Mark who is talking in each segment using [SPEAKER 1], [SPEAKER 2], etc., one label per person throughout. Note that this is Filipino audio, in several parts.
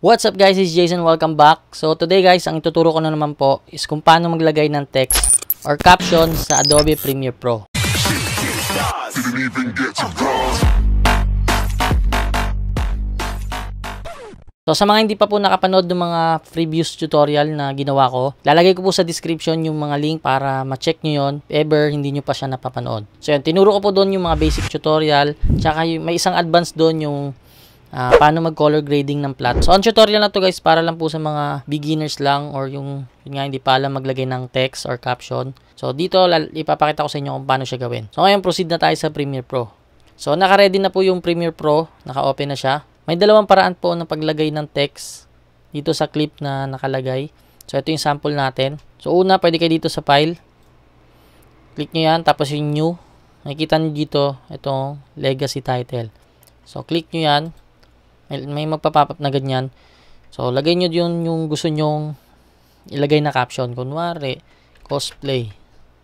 [SPEAKER 1] What's up guys, it's Jason, welcome back. So today guys, ang ituturo ko na naman po is kung paano maglagay ng text or caption sa Adobe Premiere Pro. So sa mga hindi pa po nakapanood ng mga previous tutorial na ginawa ko, lalagay ko po sa description yung mga link para ma-check nyo yun if ever hindi nyo pa siya napapanood. So yun, tinuro ko po doon yung mga basic tutorial, tsaka may isang advanced doon yung paano mag-color grading ng plot. So, ang tutorial na to guys, para lang po sa mga beginners lang or yung nga hindi pa alam maglagay ng text or caption. So, dito ipapakita ko sa inyo kung paano siya gawin. So, ngayon proceed na tayo sa Premiere Pro. So, naka-ready na po yung Premiere Pro. Naka-open na siya. May dalawang paraan po ng paglagay ng text dito sa clip na nakalagay. So, ito yung sample natin. So, una, pwede kayo dito sa file. Click nyo yan, tapos yung new. Nakikita nyo dito, itong legacy title. So, click nyo yan. May magpa-pop up na ganyan. So, lagay nyo yun yung gusto nyong ilagay na caption. Kunwari, cosplay.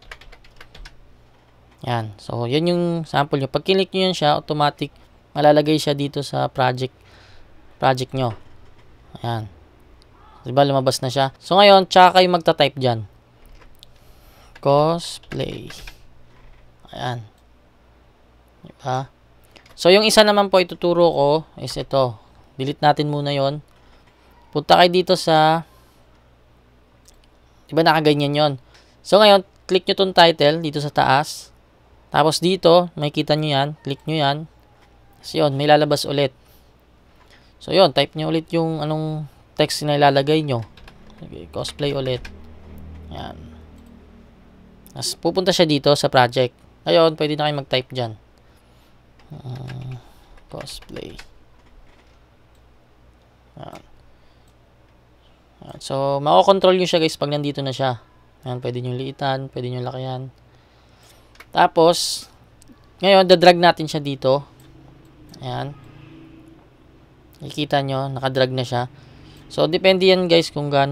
[SPEAKER 1] Yan. So, yan yung sample nyo. Pag kilik nyo yan siya, automatic malalagay siya dito sa project nyo. Ayan. Diba, lumabas na siya. So, ngayon, tsaka kayo magta-type dyan. Cosplay. Ayan. Diba? So, yung isa naman po ituturo ko is ito. Delete natin muna yon. Punta kayo dito sa, diba nakaganyan yon. So, ngayon, click nyo tong title dito sa taas. Tapos dito, makikita nyo yan. Click nyo yan. So, yun, may lalabas ulit. So, yun, type nyo ulit yung anong text na ilalagay nyo. Okay, cosplay ulit. Yan. Tapos, pupunta siya dito sa project. Ngayon, pwede na kayo mag-type dyan. Cosplay. Yan. Yan. So, mako-control nyo siya guys pag nandito na siya. Yan, pwede nyo liitan, pwede nyo lakihan. Tapos, ngayon, dadrag natin siya dito. Ayan. Nakikita nyo, nakadrag na siya. So, depende yan guys kung gaano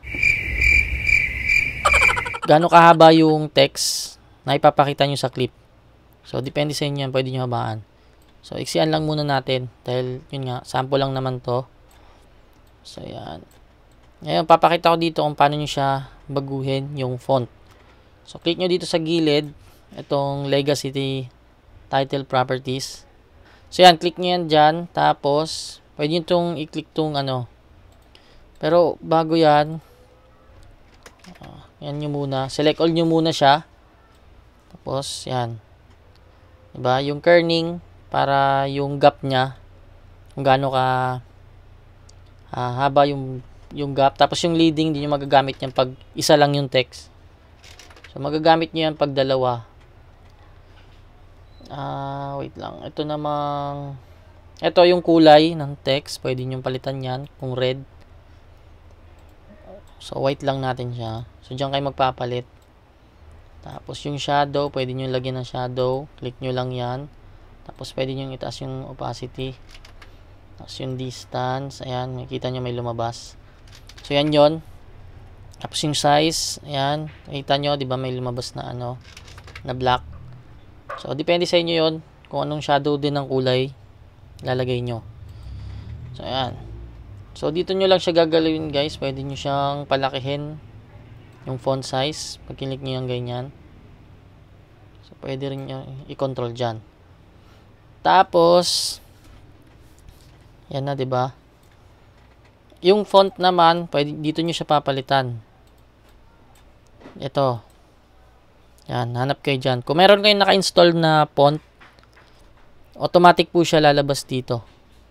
[SPEAKER 1] kahaba yung text na ipapakita nyo sa clip. So, depende sa inyo yan. Pwede nyo habaan. So, iksian lang muna natin. Dahil, yun nga, sample lang naman to. So, yan. Ngayon, papakita ko dito kung paano nyo siya baguhin yung font. So, click nyo dito sa gilid. Itong legacy title properties. So, yan. Click nyo yan dyan. Tapos, pwede nyo itong i-click itong ano. Pero, bago yan, yan nyo muna. Select all nyo muna siya. Tapos, yan. Diba? Yung kerning para yung gap niya kung gaano ka haba yung gap. Tapos yung leading, hindi nyo magagamit yan pag isa lang yung text. So, magagamit nyo yan pag dalawa. Wait lang. Ito namang ito yung kulay ng text. Pwede nyo palitan yan kung red. So, white lang natin siya. So, dyan kayo magpapalit. Tapos yung shadow, pwede nyo lagyan ng shadow. Click nyo lang yan. Tapos pwede nyo itaas yung opacity. Tapos yung distance. Ayan, makikita nyo may lumabas. So yan yon. Tapos yung size. Ayan, makikita nyo, diba may lumabas na ano, na black. So depende sa inyo yon kung anong shadow din ng kulay lalagay nyo. So ayan. So dito nyo lang siya gagalawin guys. Pwede nyo siyang palakihin yung font size, pag kilik nyo yung ganyan. So, pwede rin nyo i-control dyan. Tapos, yan na, diba? Yung font naman, pwede, dito nyo siya papalitan. Ito. Yan, hanap kayo dyan. Kung meron kayong naka-install na font, automatic po siya lalabas dito.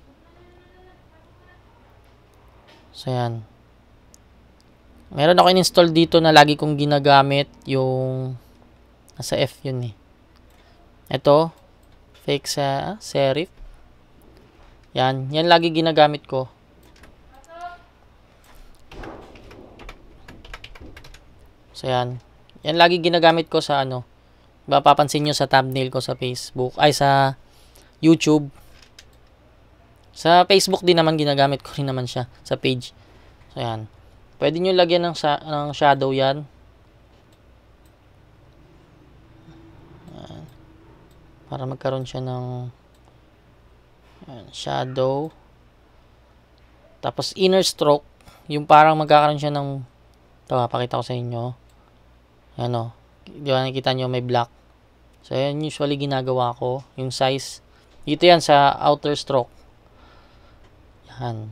[SPEAKER 1] So, yan. Meron ako in-install dito na lagi kong ginagamit yung nasa F yun eh. Ito, fake serif. Yan lagi ginagamit ko. So yan lagi ginagamit ko sa ano. Mapapansin nyo sa thumbnail ko sa Facebook, ay sa YouTube. Sa Facebook din naman ginagamit ko rin naman siya sa page. So yan. Pwede nyo lagyan ng shadow yan. Ayan. Para magkaroon siya ng shadow. Tapos inner stroke, yung parang magkakaroon siya ng, ito, pakita ko sa inyo. Ano, di ba nakikita nyo may black. So, yan usually ginagawa ko. Yung size, dito yan sa outer stroke. Yan.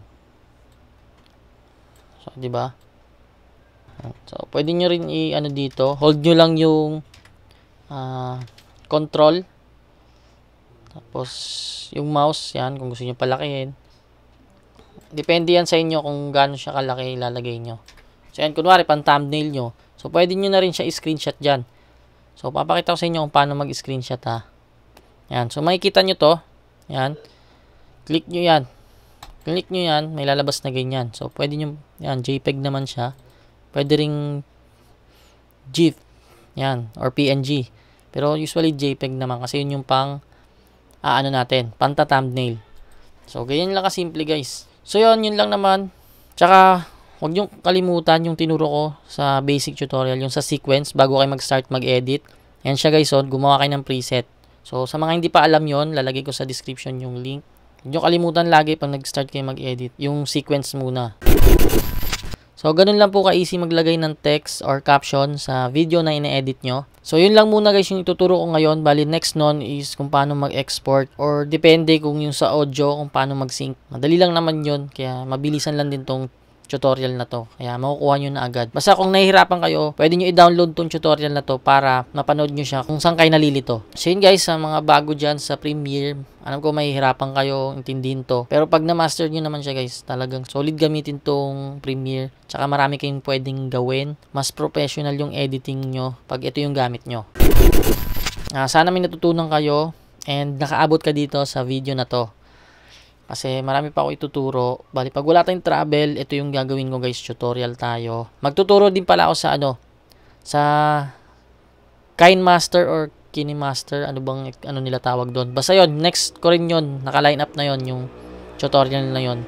[SPEAKER 1] So, di ba? So, pwede nyo rin i-ano dito. Hold nyo lang yung control. Tapos, yung mouse, yan, kung gusto nyo palakihin. Depende yan sa inyo kung gaano siya kalaki ilalagay nyo. So, yan, kunwari, pan-thumbnail nyo. So, pwede nyo na rin siya i-screenshot dyan. So, papakita ko sa inyo kung paano mag-screenshot, ha. Yan. So, makikita nyo to. Yan. Click nyo yan. Click nyo yan. May lalabas na ganyan. So, pwede nyo, yan, JPEG naman siya. Pwede ring GIF. Yan. Or PNG. Pero, usually, JPEG naman. Kasi yun yung pang, ano natin, panta-thumbnail. So, ganyan lang kasimple, guys. So, yun lang naman. Tsaka, huwag nyo kalimutan yung tinuro ko sa basic tutorial, yung sa sequence, bago kayo mag-start mag-edit. Yan siya, guys, gumawa kayo ng preset. So, sa mga hindi pa alam yon, lalagay ko sa description yung link. Huwag nyo kalimutan lagi pag nag-start kayo mag-edit, yung sequence muna. So, ganun lang po ka-easy maglagay ng text or caption sa video na ine-edit nyo. So, yun lang muna, guys, yung ituturo ko ngayon. Bali, next nun is kung paano mag-export or depende kung yung sa audio, kung paano mag-sync. Madali lang naman yun, kaya mabilisan lang din tong tutorial na to. Kaya makukuha nyo na agad. Basta kung nahihirapan kayo, pwede nyo i-download tong tutorial na to para mapanood nyo siya kung saan kayo nalilito. So yun, guys, sa mga bago dyan sa Premiere, alam ko mahihirapan kayo intindihin to. Pero pag na-master nyo naman siya, guys, talagang solid gamitin tong Premiere. Tsaka marami kayong pwedeng gawin. Mas professional yung editing nyo pag ito yung gamit nyo. Sana may natutunan kayo and nakaabot ka dito sa video na to. Kasi marami pa ako ituturo. Bali, pag wala tayong travel, ito yung gagawin ko, guys. Tutorial tayo. Magtuturo din pala ako sa sa KineMaster or KineMaster. Ano bang nila tawag doon? Basta yon, next ko rin yun. Naka-line up na yon yung tutorial na yon.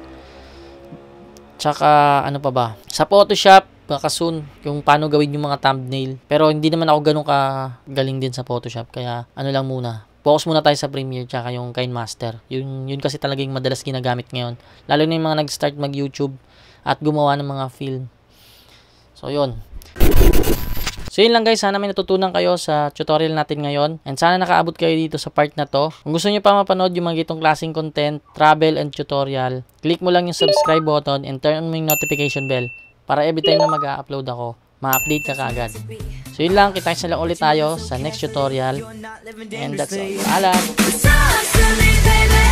[SPEAKER 1] Tsaka, ano pa ba? Sa Photoshop, baka soon, yung paano gawin yung mga thumbnail. Pero hindi naman ako ganun galing din sa Photoshop. Kaya, ano lang muna. Focus muna tayo sa Premiere tsaka yung KineMaster. Yun kasi talaga yung madalas ginagamit ngayon. Lalo na yung mga nag-start mag-YouTube at gumawa ng mga film. So, yun. So, yun lang, guys. Sana may natutunan kayo sa tutorial natin ngayon. And sana nakaabot kayo dito sa part na to. Kung gusto nyo pa mapanood yung mga gitong klaseng content, travel and tutorial, click mo lang yung subscribe button and turn on mo yung notification bell para every time na mag-upload ako, ma-update ka kaagad. So yun lang, kita lang ulit tayo sa next tutorial. And that's all. Paalam!